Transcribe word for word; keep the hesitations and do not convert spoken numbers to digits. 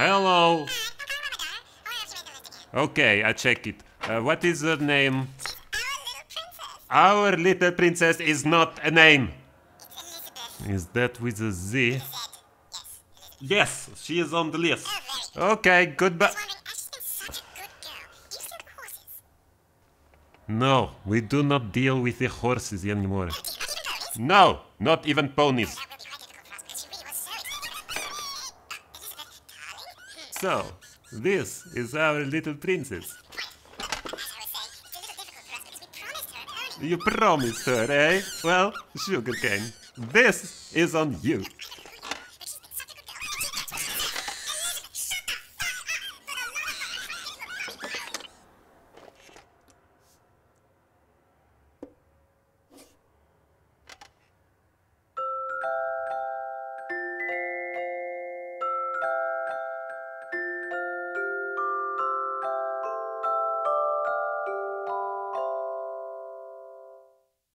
Hello. Okay, I check it. Uh, what is her name? Our little princess is not a name. Is that with a Z? Yes, she is on the list. Okay, goodbye. No, we do not deal with the horses anymore. No, not even ponies. So, this is our little princess. You promised her, eh? Well, sugarcane, this is on you.